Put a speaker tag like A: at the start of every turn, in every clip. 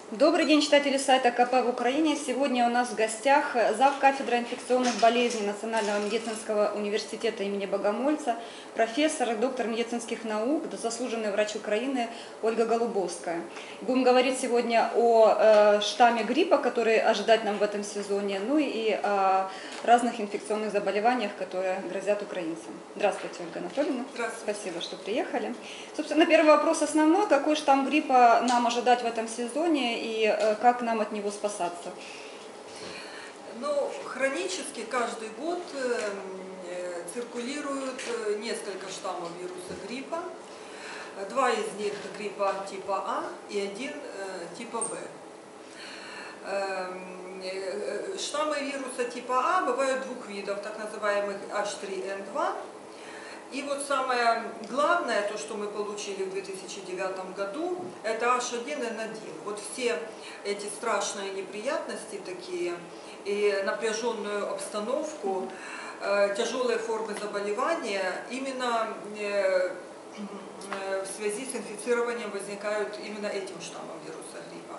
A: Добрый день, читатели сайта КП в Украине. Сегодня у нас в гостях зав. Кафедры инфекционных болезней Национального медицинского университета имени Богомольца, профессор и доктор медицинских наук, заслуженный врач Украины Ольга Голубовская. Будем говорить сегодня о штамме гриппа, который ожидать нам в этом сезоне, ну и о разных инфекционных заболеваниях, которые грозят украинцам. Здравствуйте, Ольга Анатольевна.
B: Здравствуйте.
A: Спасибо, что приехали. Собственно, первый вопрос основной. Какой штамм гриппа нам ожидать в этом сезоне и как нам от него спасаться?
B: Ну, хронически каждый год циркулируют несколько штаммов вируса гриппа. Два из них гриппа типа А и один типа В. Штаммы вируса типа А бывают двух видов, так называемых H3N2. И вот самое главное, то, что мы получили в 2009 году, это H1N1. Вот все эти страшные неприятности такие, и напряженную обстановку, тяжелые формы заболевания именно в связи с инфицированием возникают именно этим штаммом вируса гриппа.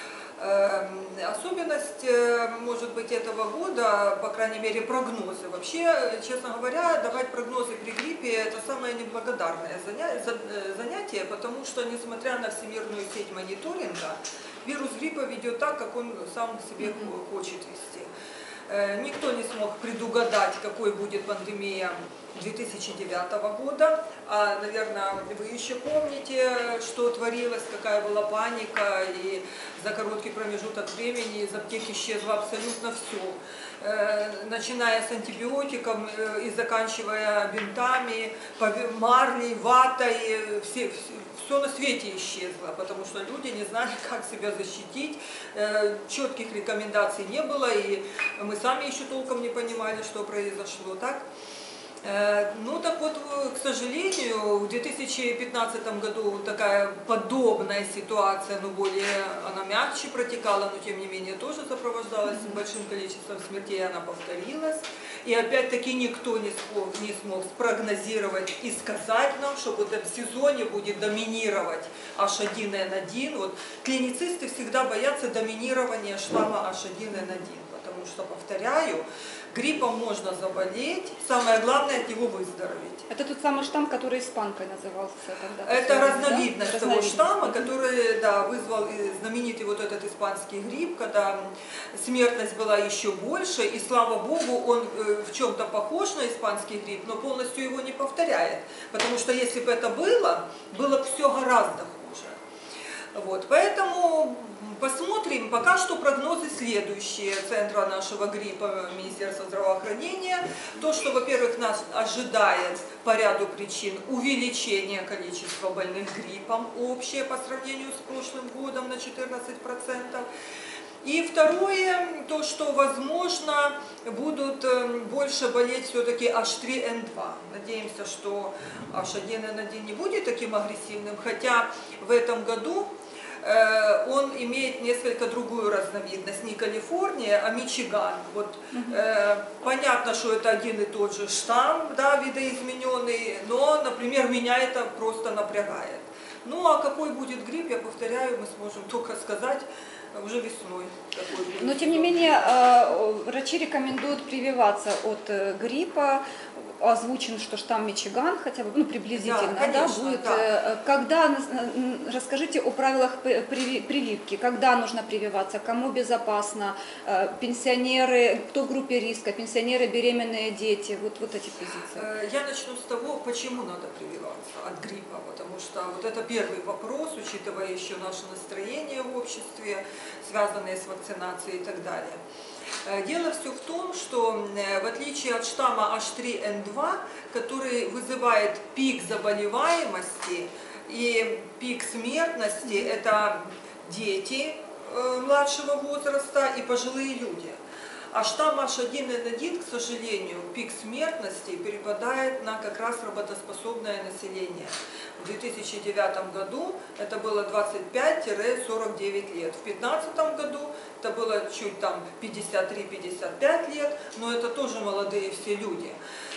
B: Особенность, может быть, этого года, по крайней мере, прогнозы. Вообще, честно говоря, давать прогнозы при гриппе – это самое неблагодарное занятие, потому что, несмотря на всемирную сеть мониторинга, вирус гриппа ведет так, как он сам себе хочет вести. Никто не смог предугадать, какой будет пандемия 2009 года, а, наверное, вы еще помните, что творилось, какая была паника, и за короткий промежуток времени из аптеки исчезло абсолютно все, начиная с антибиотиков и заканчивая бинтами, марлей, ватой, все на свете исчезло, потому что люди не знали, как себя защитить, четких рекомендаций не было, и мы сами еще толком не понимали, что произошло. Так? Ну так вот, к сожалению, в 2015 году такая подобная ситуация, но более она мягче протекала, но тем не менее тоже сопровождалась большим количеством смертей, она повторилась. И опять-таки никто не смог спрогнозировать и сказать нам, что в этом сезоне будет доминировать H1N1. Вот клиницисты всегда боятся доминирования штамма H1N1, потому что, повторяю, гриппом можно заболеть, самое главное от него выздороветь.
A: Это тот самый штамм, который испанкой назывался когда-то.
B: Это разновидность, да? Того штамма,
A: Да?
B: который, да, вызвал знаменитый вот этот испанский грипп, когда смертность была еще больше, и слава богу, он в чем-то похож на испанский грипп, но полностью его не повторяет. Потому что если бы это было бы все гораздо хуже. Вот, поэтому посмотрим, пока что прогнозы следующие Центра нашего гриппа, Министерства здравоохранения. То, что, во-первых, нас ожидает по ряду причин увеличение количества больных гриппом общее по сравнению с прошлым годом на 14%. И второе, то, что, возможно, будут больше болеть все-таки H3N2. Надеемся, что H1N1 не будет таким агрессивным, хотя в этом году он имеет несколько другую разновидность, не Калифорния, а Мичиган. Вот, понятно, что это один и тот же штамм, да, видоизмененный, но, например, меня это просто напрягает. Ну а какой будет грипп, я повторяю, мы сможем только сказать уже весной.
A: Но тем не менее, врачи рекомендуют прививаться от гриппа. Озвучен, что штамм Мичиган, хотя бы, ну, приблизительно, да, конечно, да, будет. Да. Когда, расскажите о правилах прививки, когда нужно прививаться, кому безопасно, пенсионеры, кто в группе риска, пенсионеры, беременные дети, вот эти позиции.
B: Я начну с того, почему надо прививаться от гриппа, потому что вот это первый вопрос, учитывая еще наше настроение в обществе, связанные с вакцинацией и так далее. Дело все в том, что в отличие от штамма H3N2, который вызывает пик заболеваемости и пик смертности, это дети младшего возраста и пожилые люди. А штамм H1N1, к сожалению, пик смертности перепадает на как раз работоспособное население. В 2009 году это было 25-49 лет. В 2015 году это было чуть там 53-55 лет, но это тоже молодые все люди.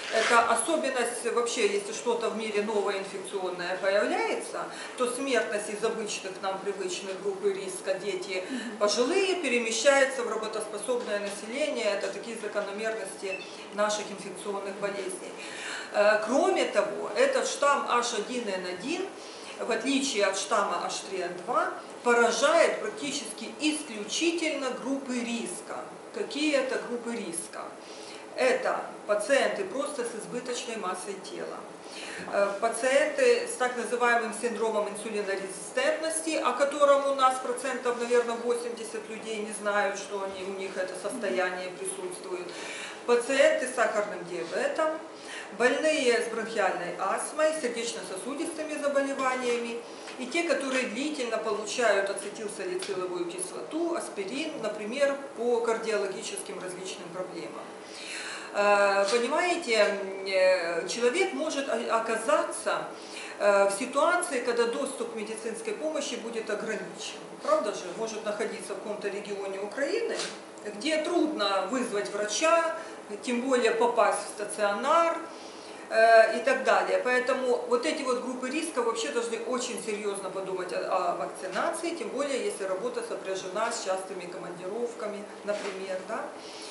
B: Это особенность вообще, если что-то в мире новое инфекционное появляется, то смертность из обычных нам привычных групп риска, дети пожилые, перемещается в работоспособное население. Это такие закономерности наших инфекционных болезней. Кроме того, этот штамм H1N1, в отличие от штамма H3N2, поражает практически исключительно группы риска. Какие это группы риска? Это пациенты просто с избыточной массой тела, пациенты с так называемым синдромом инсулинорезистентности, о котором у нас процентов, наверное, 80 людей не знают, что у них это состояние присутствует, пациенты с сахарным диабетом, больные с бронхиальной астмой, сердечно-сосудистыми заболеваниями, и те, которые длительно получают ацетилсалициловую кислоту, аспирин, например, по кардиологическим различным проблемам. Понимаете, человек может оказаться в ситуации, когда доступ к медицинской помощи будет ограничен. Правда же? Может находиться в каком-то регионе Украины, где трудно вызвать врача, тем более попасть в стационар и так далее. Поэтому вот эти вот группы риска вообще должны очень серьезно подумать о вакцинации, тем более если работа сопряжена с частыми командировками, например, да?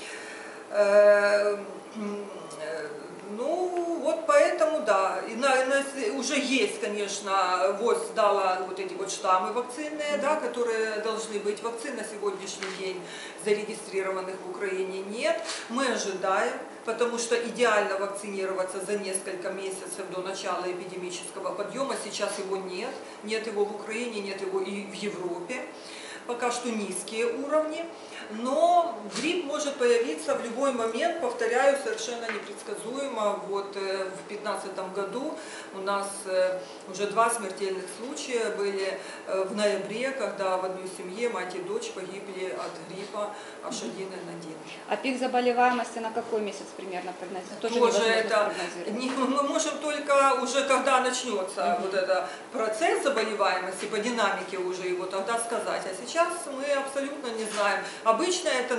B: Ну, вот поэтому, да, уже есть, конечно, ВОЗ дала вот эти вот штаммы вакцинные, да, которые должны быть. Вакцин на сегодняшний день зарегистрированных в Украине нет. Мы ожидаем, потому что идеально вакцинироваться за несколько месяцев до начала эпидемического подъема, сейчас его нет. Нет его в Украине, нет его и в Европе. Пока что низкие уровни. Но грипп может появиться в любой момент, повторяю, совершенно непредсказуемо. Вот в 2015 году у нас уже 2 смертельных случая были в ноябре, когда в одной семье мать и дочь погибли от гриппа H1N1.
A: А пик заболеваемости на какой месяц примерно прогнозируется?
B: Тоже это мы можем только уже когда начнется вот этот процесс заболеваемости по динамике уже его тогда сказать. А сейчас мы абсолютно не знаем. Обычно это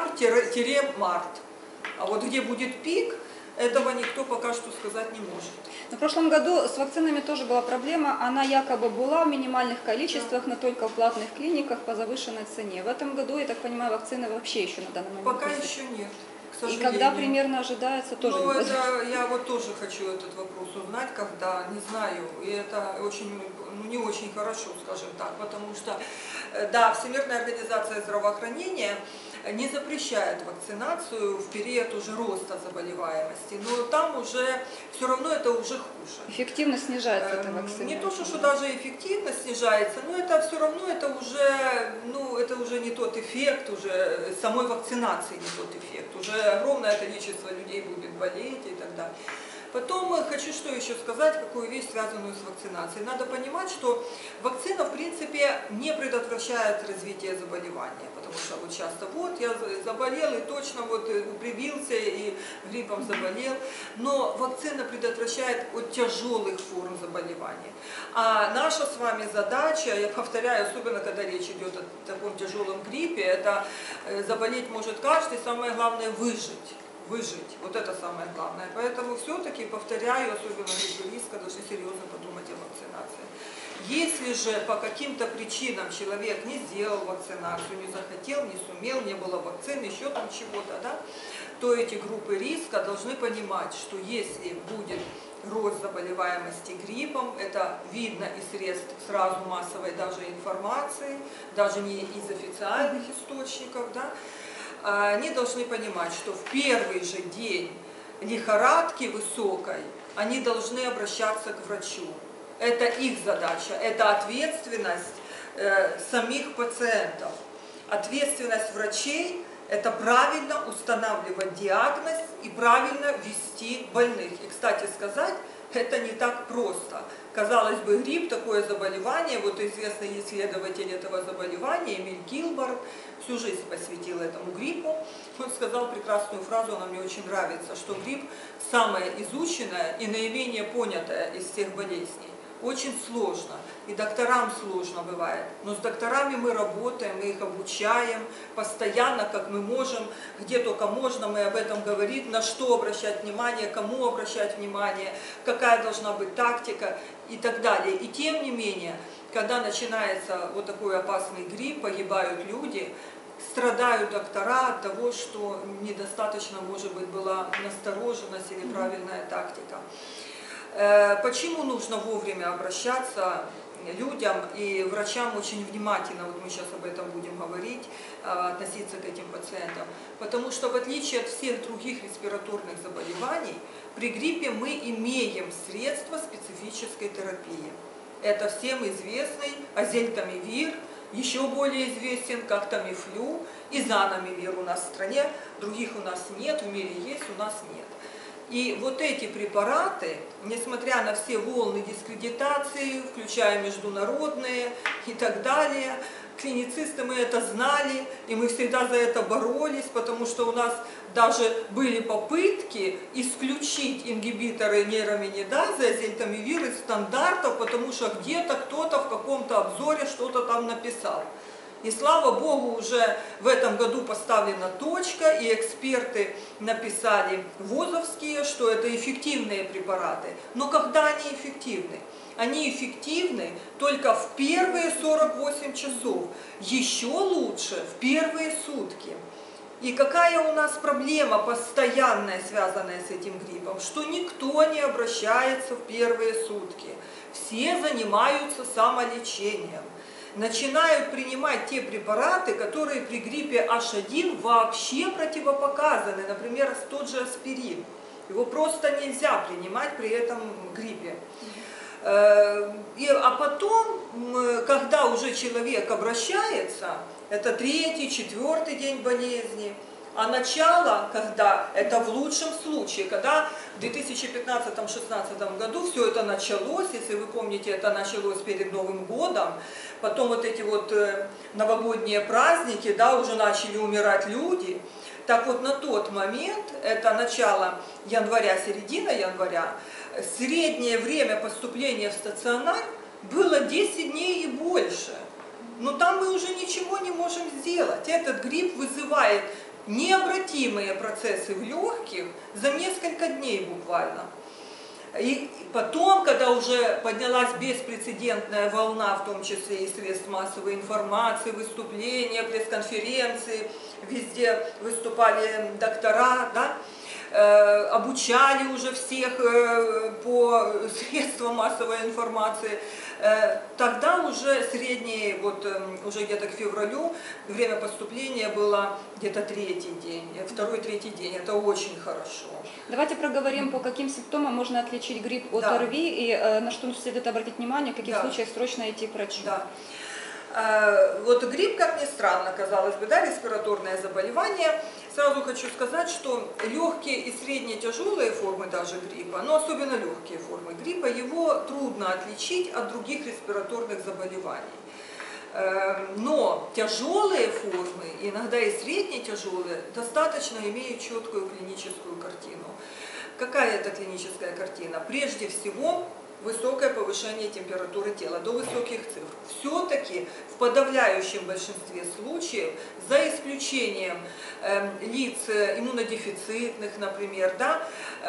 B: ноябрь-март. А вот где будет пик, этого никто пока что сказать не может.
A: Но в прошлом году с вакцинами тоже была проблема. Она якобы была в минимальных количествах, но только в платных клиниках по завышенной цене. В этом году, я так понимаю, вакцины вообще еще на данный момент
B: пока
A: есть.
B: еще нет.
A: И когда примерно ожидается, тоже
B: ну,
A: не
B: это, я вот тоже хочу этот вопрос узнать, когда, не знаю, и это очень, ну, не очень хорошо, скажем так, потому что, да, Всемирная организация здравоохранения не запрещает вакцинацию в период уже роста заболеваемости, но там уже, все равно это уже хуже.
A: Эффективность снижается этой вакцины.
B: Не то, что даже эффективность снижается, но это все равно, это уже, ну, это уже не тот эффект, уже самой вакцинации не тот эффект, уже огромное количество людей будет болеть и так далее. Потом хочу что еще сказать, какую вещь, связанную с вакцинацией. Надо понимать, что вакцина, в принципе, не предотвращает развитие заболевания, потому что вот часто вот я заболел и точно вот привился и гриппом заболел, но вакцина предотвращает от тяжелых форм заболевания. А наша с вами задача, я повторяю, особенно когда речь идет о таком тяжелом гриппе, это заболеть может каждый, самое главное выжить. Вот это самое главное. Поэтому все-таки, повторяю, особенно группы риска, должны серьезно подумать о вакцинации. Если же по каким-то причинам человек не сделал вакцинацию, не захотел, не сумел, не было вакцины, еще там чего-то, да, то эти группы риска должны понимать, что если будет рост заболеваемости гриппом, это видно из средств сразу массовой даже информации, даже не из официальных источников, да, они должны понимать, что в первый же день лихорадки высокой они должны обращаться к врачу. Это их задача, это ответственность самих пациентов. Ответственность врачей – это правильно устанавливать диагноз и правильно вести больных. И, кстати сказать, это не так просто. Казалось бы, грипп, такое заболевание, вот известный исследователь этого заболевания, Эмиль Килборн, всю жизнь посвятил этому гриппу. Он сказал прекрасную фразу, она мне очень нравится, что грипп самое изученное и наименее понятое из всех болезней. Очень сложно и докторам сложно бывает. Но с докторами мы работаем, мы их обучаем постоянно, как мы можем, где только можно, мы об этом говорим, на что обращать внимание, кому обращать внимание, какая должна быть тактика и так далее. И тем не менее, когда начинается вот такой опасный грипп, погибают люди, страдают доктора от того, что недостаточно, может быть, была настороженность или правильная тактика. Почему нужно вовремя обращаться людям и врачам очень внимательно, вот мы сейчас об этом будем говорить, относиться к этим пациентам? Потому что в отличие от всех других респираторных заболеваний, при гриппе мы имеем средства специфической терапии. Это всем известный озельтамивир, еще более известен как тамифлю, и занамивир у нас в стране, других у нас нет, в мире есть, у нас нет. И вот эти препараты, несмотря на все волны дискредитации, включая международные и так далее, клиницисты мы это знали, и мы всегда за это боролись, потому что у нас даже были попытки исключить ингибиторы нейроминидазы, озельтамивир из стандартов, потому что где-то кто-то в каком-то обзоре что-то там написал. И слава Богу, уже в этом году поставлена точка, и эксперты написали вузовские, что это эффективные препараты. Но когда они эффективны? Они эффективны только в первые 48 часов, еще лучше в первые сутки. И какая у нас проблема постоянная, связанная с этим гриппом? Что никто не обращается в первые сутки. Все занимаются самолечением. Начинают принимать те препараты, которые при гриппе H1 вообще противопоказаны, например, тот же аспирин. Его просто нельзя принимать при этом гриппе. А потом, когда уже человек обращается, это 3-й, 4-й день болезни, а начало, когда, это в лучшем случае, когда в 2015-2016 году все это началось, если вы помните, это началось перед Новым годом, потом вот эти вот новогодние праздники, да, уже начали умирать люди. Так вот, на тот момент, это начало января, середина января, среднее время поступления в стационар было 10 дней и больше. Но там мы уже ничего не можем сделать. Этот грипп вызывает необратимые процессы в легких за несколько дней буквально. И потом, когда уже поднялась беспрецедентная волна, в том числе и средств массовой информации, выступления, пресс-конференции, везде выступали доктора, да, обучали уже всех по средствам массовой информации, тогда уже средний, вот уже где-то к февралю, время поступления было где-то 3-й день, 2-3 день, это очень хорошо.
A: Давайте проговорим, по каким симптомам можно отличить грипп от ОРВИ и на что следует обратить внимание, в каких случаях срочно идти к врачу.
B: Да. Вот грипп, как ни странно, казалось бы, да, респираторное заболевание. Сразу хочу сказать, что легкие и средние тяжелые формы даже гриппа, но особенно легкие формы гриппа, его трудно отличить от других респираторных заболеваний. Но тяжелые формы, иногда и средние тяжелые, достаточно имеют четкую клиническую картину. Какая это клиническая картина? Прежде всего, высокое повышение температуры тела до высоких цифр. Все-таки в подавляющем большинстве случаев, за исключением лиц иммунодефицитных, например, да,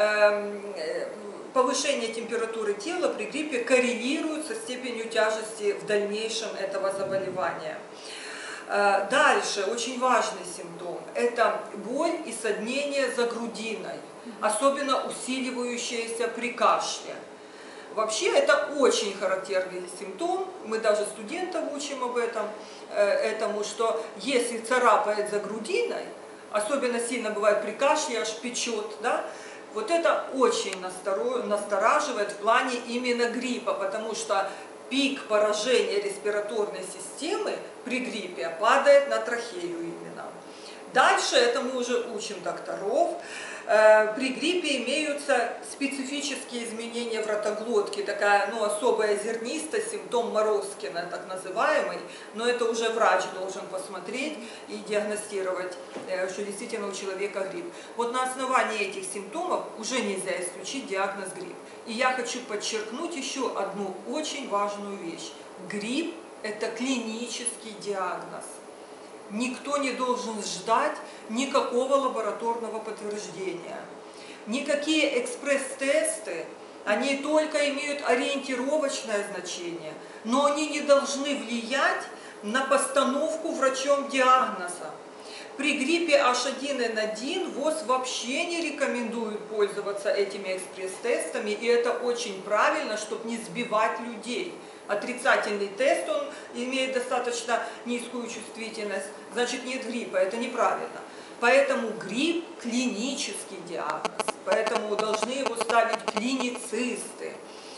B: повышение температуры тела при гриппе коррелирует со степенью тяжести в дальнейшем этого заболевания. Дальше, очень важный симптом – это боль и соднение за грудиной, особенно усиливающаяся при кашле. Вообще это очень характерный симптом, мы даже студентов учим об этом, этому, что если царапает за грудиной, особенно сильно бывает при кашле, аж печет, да, вот это очень настораживает в плане именно гриппа, потому что пик поражения респираторной системы при гриппе падает на трахею именно. Дальше, это мы уже учим докторов, при гриппе имеются специфические изменения в ротоглотке, такая особая зернистость, симптом Морозкина, так называемый, но это уже врач должен посмотреть и диагностировать, что действительно у человека грипп. Вот на основании этих симптомов уже нельзя исключить диагноз грипп. И я хочу подчеркнуть еще одну очень важную вещь. Грипп – это клинический диагноз. Никто не должен ждать никакого лабораторного подтверждения. Никакие экспресс-тесты, они только имеют ориентировочное значение, но они не должны влиять на постановку врачом диагноза. При гриппе H1N1 ВОЗ вообще не рекомендует пользоваться этими экспресс-тестами, и это очень правильно, чтобы не сбивать людей. Отрицательный тест, он имеет достаточно низкую чувствительность, значит нет гриппа, это неправильно. Поэтому грипп – клинический диагноз, поэтому должны его ставить клиницисты.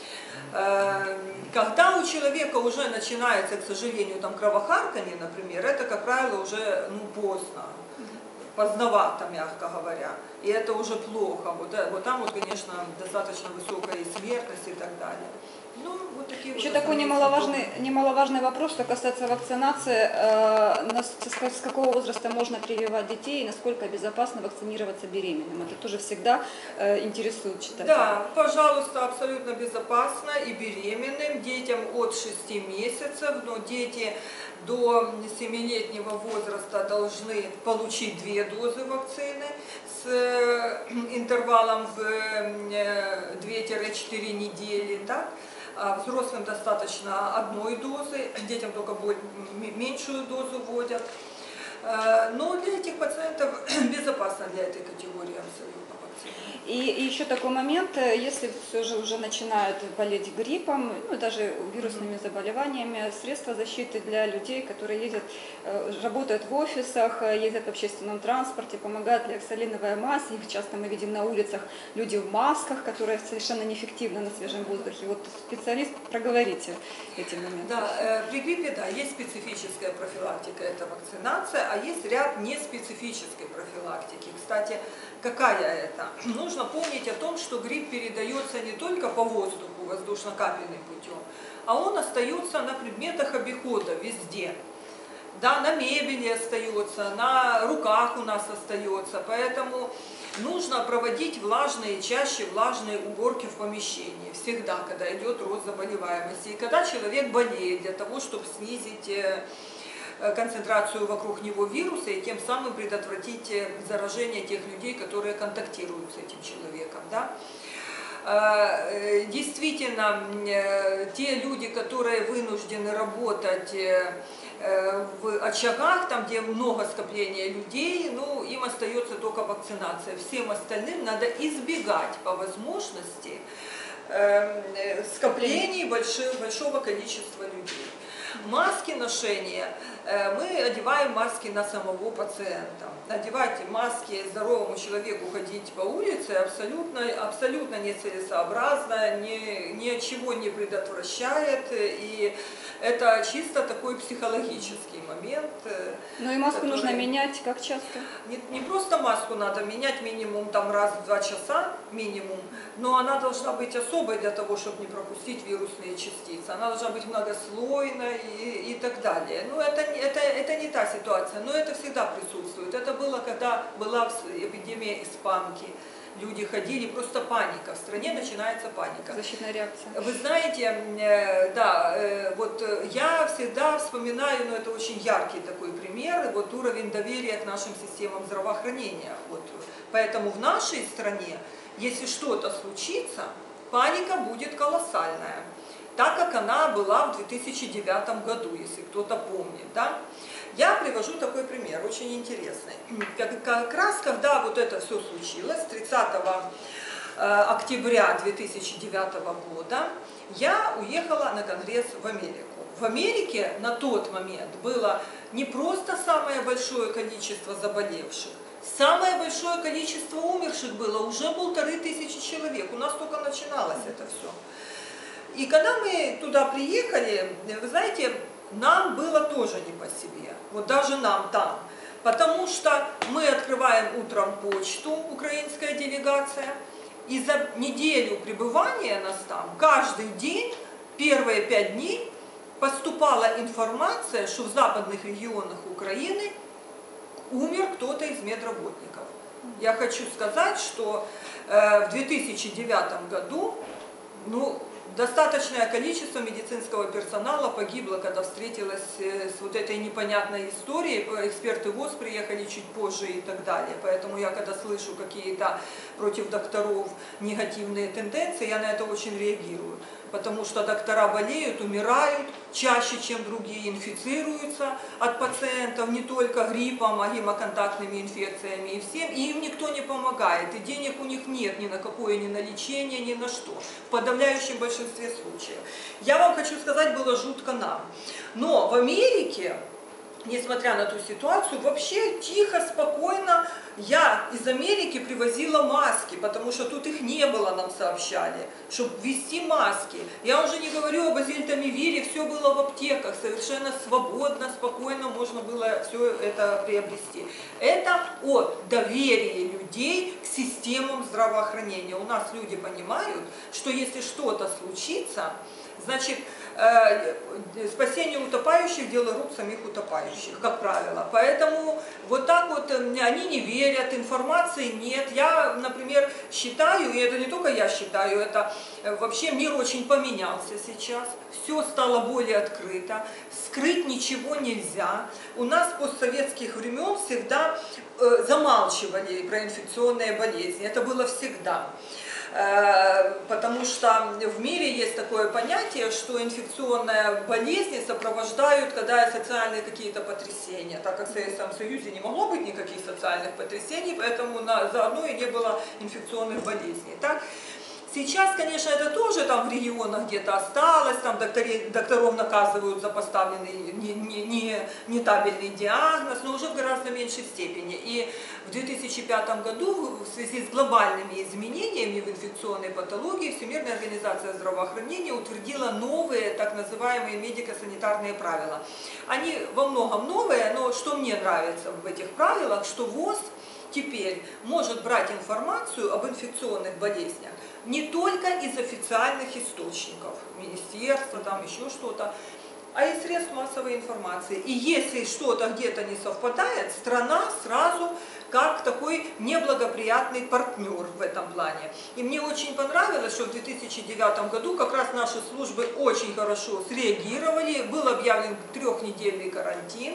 B: Когда у человека уже начинается, к сожалению, там кровохарканье, например, это, как правило, уже поздно, поздновато, мягко говоря, и это уже плохо. Вот там, конечно, достаточно высокая и смертность и так далее. Вот такие
A: Еще
B: вот
A: такой немаловажный вопрос, что касается вакцинации. С какого возраста можно прививать детей и насколько безопасно вакцинироваться беременным? Это тоже всегда интересует читателей.
B: Да, пожалуйста, абсолютно безопасно и беременным, детям от 6 месяцев, но дети до 7-летнего возраста должны получить 2 дозы вакцины с интервалом в 2-4 недели, так? А взрослым достаточно 1 дозы, детям только меньшую дозу вводят. Но для этих пациентов безопасно, для этой категории абсолютно вакцина.
A: И еще такой момент, если все же уже начинают болеть гриппом, даже вирусными заболеваниями, средства защиты для людей, которые ездят, работают в офисах, ездят в общественном транспорте, помогает ли оксалиновая мазь, их часто мы видим на улицах, люди в масках, которые совершенно неэффективны на свежем воздухе. Вот специалист, проговорите эти моменты.
B: Да, при гриппе, да, есть специфическая профилактика, это вакцинация, а есть ряд неспецифической профилактики. Кстати, какая это? Нужно помнить о том, что грипп передается не только по воздуху, воздушно-капельным путем, а он остается на предметах обихода везде. Да, на мебели остается, на руках у нас остается, поэтому нужно проводить чаще влажные уборки в помещении, всегда, когда идет рост заболеваемости. И когда человек болеет, для того, чтобы снизить концентрацию вокруг него вируса и тем самым предотвратить заражение тех людей, которые контактируют с этим человеком. Да? Действительно, те люди, которые вынуждены работать в очагах, там, где много скопления людей, им остается только вакцинация. Всем остальным надо избегать по возможности скоплений большого количества людей. Маски ношения. Мы одеваем маски на самого пациента. Одевать маски здоровому человеку ходить по улице абсолютно нецелесообразно, ни от чего не предотвращает, и это чисто такой психологический момент.
A: Ну и маску нужно менять как часто?
B: Не просто маску надо менять минимум раз в 2 часа, минимум, но она должна быть особой для того, чтобы не пропустить вирусные частицы. Она должна быть многослойной и так далее. Это не та ситуация, но это всегда присутствует. Это было, когда была эпидемия испанки. Люди ходили, просто паника. В стране начинается паника.
A: Защитная реакция.
B: Вы знаете, вот я всегда вспоминаю, это очень яркий такой пример, уровень доверия к нашим системам здравоохранения. Поэтому в нашей стране, если что-то случится, паника будет колоссальная. Так как она была в 2009 году, если кто-то помнит. Да? Я привожу такой пример, очень интересный. Как раз, когда это все случилось, 30 октября 2009 года, я уехала на конгресс в Америку. В Америке на тот момент было не просто самое большое количество заболевших, самое большое количество умерших было, уже 1500 человек. У нас только начиналось это все. И когда мы туда приехали, вы знаете, нам было тоже не по себе, даже нам там, Потому что мы открываем утром почту, украинская делегация, и за неделю пребывания нас там каждый день, первые 5 дней, поступала информация, что в западных регионах Украины умер кто-то из медработников. Я хочу сказать, что в 2009 году достаточное количество медицинского персонала погибло, когда встретилась с вот этой непонятной историей. Эксперты ВОЗ приехали чуть позже и так далее. Поэтому я, когда слышу какие-то против докторов негативные тенденции, я на это очень реагирую. Потому что доктора болеют, умирают чаще, чем другие, инфицируются от пациентов не только гриппом, а гемоконтактными инфекциями и всем. И им никто не помогает, и денег у них нет ни на какое, ни на лечение, ни на что. В подавляющем большинстве случаев. Я вам хочу сказать, было жутко нам. Но в Америке, несмотря на ту ситуацию, вообще тихо, спокойно я из Америки привозила маски, потому что тут их не было, нам сообщали, чтобы ввести маски. Я уже не говорю об азельтамивире, все было в аптеках, совершенно свободно, спокойно можно было все это приобрести. Это о доверии людей к системам здравоохранения. У нас люди понимают, что если что-то случится, значит, спасение утопающих – дело рук самих утопающих, как правило. Поэтому вот так вот они не верят, информации нет. Я, например, считаю, и это не только я считаю, это вообще мир очень поменялся сейчас. Все стало более открыто, скрыть ничего нельзя. У нас с постсоветских времен всегда замалчивали про инфекционные болезни, это было всегда. Потому что в мире есть такое понятие, что инфекционные болезни сопровождают, когда социальные какие-то потрясения. Так как в Советском Союзе не могло быть никаких социальных потрясений, поэтому заодно и не было инфекционных болезней. Так? Сейчас, конечно, это тоже там в регионах где-то осталось, там докторов наказывают за поставленный нетабельный диагноз, но уже в гораздо меньшей степени. И в 2005 году в связи с глобальными изменениями в инфекционной патологии Всемирная организация здравоохранения утвердила новые так называемые медико-санитарные правила. Они во многом новые, но что мне нравится в этих правилах, что ВОЗ теперь может брать информацию об инфекционных болезнях не только из официальных источников, министерства, там еще что-то, а из средств массовой информации. И если что-то где-то не совпадает, страна сразу как такой неблагоприятный партнер в этом плане. И мне очень понравилось, что в 2009 году как раз наши службы очень хорошо среагировали, был объявлен 3-недельный карантин.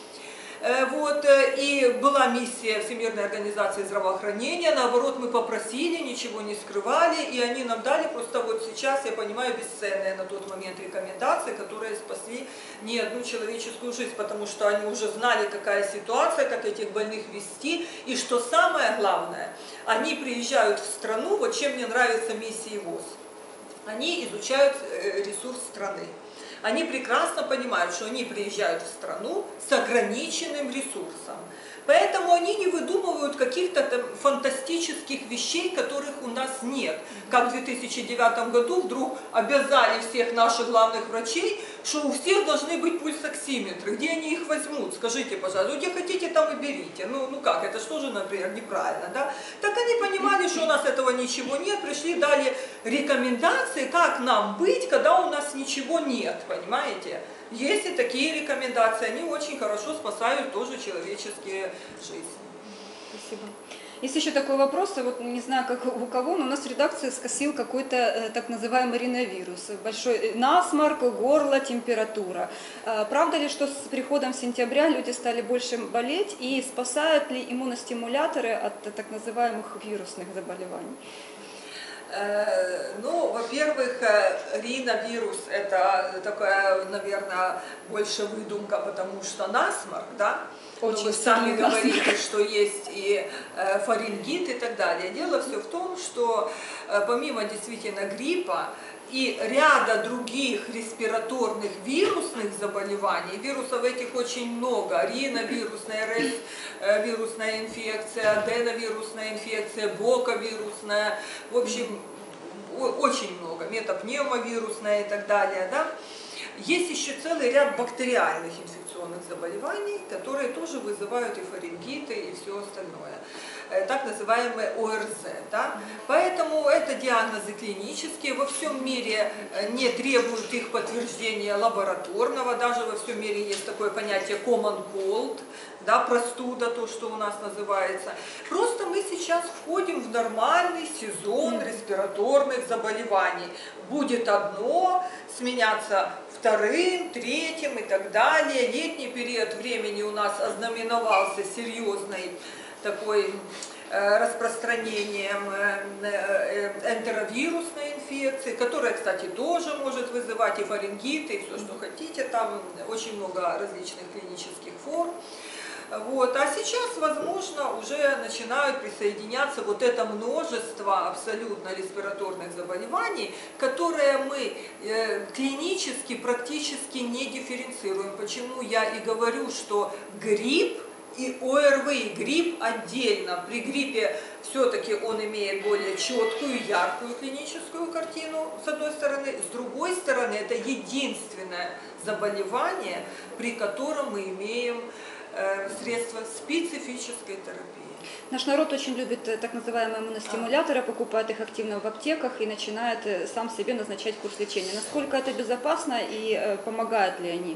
B: Вот, и была миссия Всемирной организации здравоохранения, наоборот, мы попросили, ничего не скрывали, и они нам дали просто вот сейчас, я понимаю, бесценные на тот момент рекомендации, которые спасли не одну человеческую жизнь, потому что они уже знали, какая ситуация, как этих больных вести, и что самое главное, они приезжают в страну, вот чем мне нравится миссия ВОЗ, они изучают ресурс страны. Они прекрасно понимают, что они приезжают в страну с ограниченным ресурсом. Поэтому они не выдумывают каких-то там фантастических вещей, которых у нас нет. Как в 2009 году вдруг обязали всех наших главных врачей, что у всех должны быть пульсоксиметры. Где они их возьмут? Скажите, пожалуйста, где хотите, там и берите. Ну как, это что же, например, неправильно, да? Так они понимали, что у нас этого ничего нет, пришли, дали рекомендации, как нам быть, когда у нас ничего нет, понимаете? Есть и такие рекомендации, они очень хорошо спасают тоже человеческие жизни.
A: Спасибо. Есть еще такой вопрос, вот не знаю, как у кого, но у нас в редакции скосил какой-то так называемый риновирус. Большой насморк, горло, температура. Правда ли, что с приходом сентября люди стали больше болеть, и спасают ли иммуностимуляторы от так называемых вирусных заболеваний?
B: Ну, во-первых, риновирус – это такая, наверное, больше выдумка, потому что насморк, да?
A: Очень
B: вы сами говорите, что есть и фарингит и так далее. Дело все в том, что помимо действительно гриппа и ряда других респираторных вирусных заболеваний, вирусов этих очень много, риновирусная, вирусная инфекция, аденовирусная инфекция, боковирусная, в общем, очень много, метапневмовирусная и так далее, да? Есть еще целый ряд бактериальных инфекций. инфекционных заболеваний, которые тоже вызывают и фарингиты, и все остальное. Так называемые ОРЗ. Да? Поэтому это диагнозы клинические, во всем мире не требуют их подтверждения лабораторного, даже во всем мире есть такое понятие common cold, да, простуда, то, что у нас называется. Просто мы сейчас входим в нормальный сезон респираторных заболеваний. Будет одно, сменяться вторым, третьим и так далее. Летний период времени у нас ознаменовался серьезной такой распространением энтеровирусной инфекции, которая, кстати, тоже может вызывать и фарингиты, и все, что хотите. Там очень много различных клинических форм. Вот. А сейчас, возможно, уже начинают присоединяться вот это множество абсолютно респираторных заболеваний, которые мы клинически практически не дифференцируем. Почему я и говорю, что грипп и ОРВИ, грипп отдельно. При гриппе все-таки он имеет более четкую, яркую клиническую картину, с одной стороны. С другой стороны, это единственное заболевание, при котором мы имеем средства специфической терапии.
A: Наш народ очень любит так называемые иммуностимуляторы, покупает их активно в аптеках и начинает сам себе назначать курс лечения. Насколько это безопасно и помогают ли они?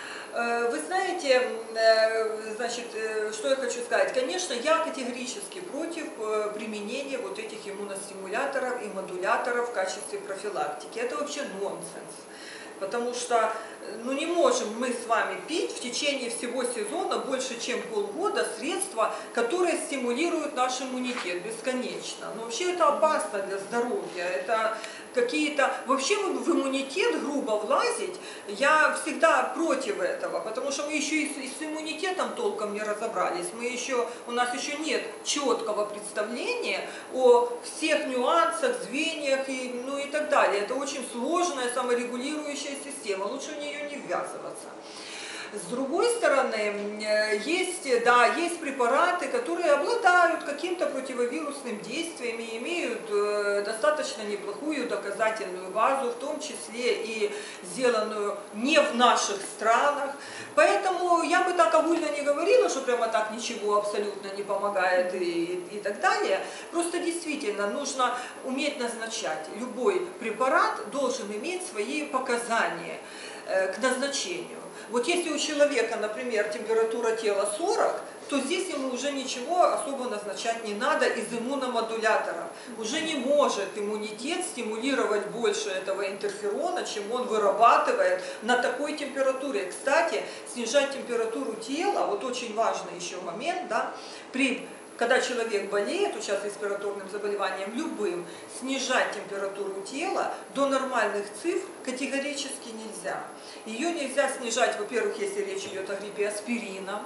B: Вы знаете, значит, что я хочу сказать. Конечно, я категорически против применения вот этих иммуностимуляторов и модуляторов в качестве профилактики. Это вообще нонсенс. Потому что не можем мы с вами пить в течение всего сезона больше, чем полгода средства, которые стимулируют наш иммунитет бесконечно. Но вообще это опасно для здоровья. Это какие-то... Вообще в иммунитет грубо влазить, я всегда против этого, потому что мы еще и с иммунитетом толком не разобрались. У нас еще нет четкого представления о всех нюансах, звеньях и так далее. Это очень сложная саморегулирующая система, лучше в нее не ввязываться. С другой стороны, есть препараты, которые обладают каким-то противовирусным действием и имеют достаточно неплохую доказательную базу, в том числе и сделанную не в наших странах. Поэтому я бы так огульно не говорила, что прямо так ничего абсолютно не помогает и так далее. Просто действительно нужно уметь назначать. Любой препарат должен иметь свои показания к назначению. Вот если у человека, например, температура тела 40, то здесь ему уже ничего особо назначать не надо из иммуномодулятора. Уже не может иммунитет стимулировать больше этого интерферона, чем он вырабатывает на такой температуре. Кстати, снижать температуру тела, вот очень важный еще момент, да, когда человек болеет, сейчас респираторным заболеванием любым, снижать температуру тела до нормальных цифр категорически нельзя. Ее нельзя снижать, во-первых, если речь идет о гриппе, аспирином.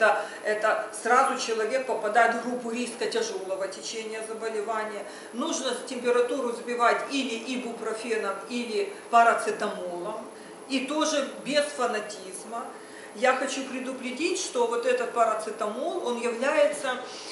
B: Это сразу человек попадает в группу риска тяжелого течения заболевания. Нужно температуру сбивать или ибупрофеном, или парацетамолом. И тоже без фанатизма. Я хочу предупредить, что вот этот парацетамол, он является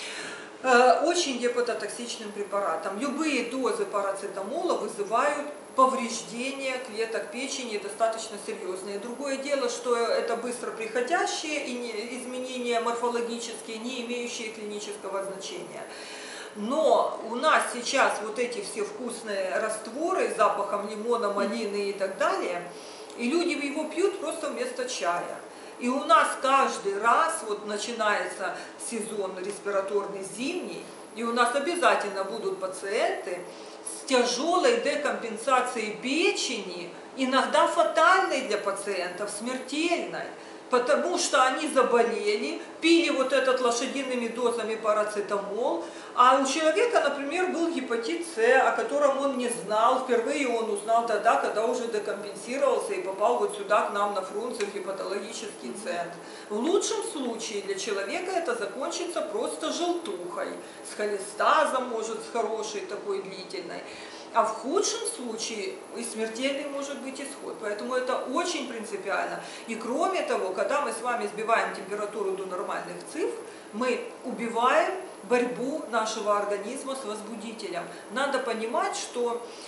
B: очень гепатотоксичным препаратом. Любые дозы парацетамола вызывают повреждения клеток печени достаточно серьезные. Другое дело, что это быстро приходящие изменения морфологические, не имеющие клинического значения. Но у нас сейчас вот эти все вкусные растворы с запахом лимона, малины и так далее, и люди его пьют просто вместо чая. И у нас каждый раз вот начинается сезон респираторный зимний, и у нас обязательно будут пациенты с тяжелой декомпенсацией печени, иногда фатальной для пациентов, смертельной, потому что они заболели, пили вот этот лошадиными дозами парацетамол, а у человека, например, был гепатит С, о котором он не знал, впервые он узнал тогда, когда уже декомпенсировался и попал вот сюда к нам на Фрунзе в гепатологический центр. В лучшем случае для человека это закончится просто желтухой, с холестазом, может, с хорошей такой длительной. А в худшем случае и смертельный может быть исход. Поэтому это очень принципиально. И кроме того, когда мы с вами сбиваем температуру до нормальных цифр, мы убиваем борьбу нашего организма с возбудителем. Надо понимать, что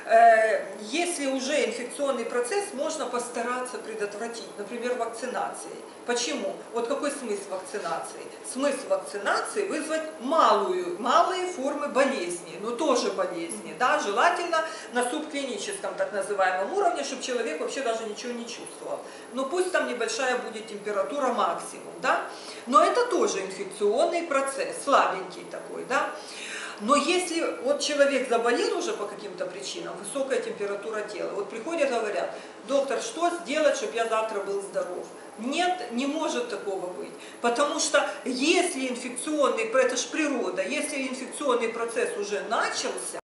B: если уже инфекционный процесс, можно постараться предотвратить, например, вакцинацией. Почему? Вот какой смысл вакцинации? Смысл вакцинации вызвать малые формы болезни, но тоже болезни, да, желательно на субклиническом так называемом уровне, чтобы человек вообще даже ничего не чувствовал. Но пусть там небольшая будет температура максимум, да, но это тоже инфекционный процесс, слабенький такой, да. Но если вот человек заболел уже по каким-то причинам, высокая температура тела, вот приходят и говорят: доктор, что сделать, чтобы я завтра был здоров? Нет, не может такого быть. Потому что если инфекционный, это же природа, если инфекционный процесс уже начался,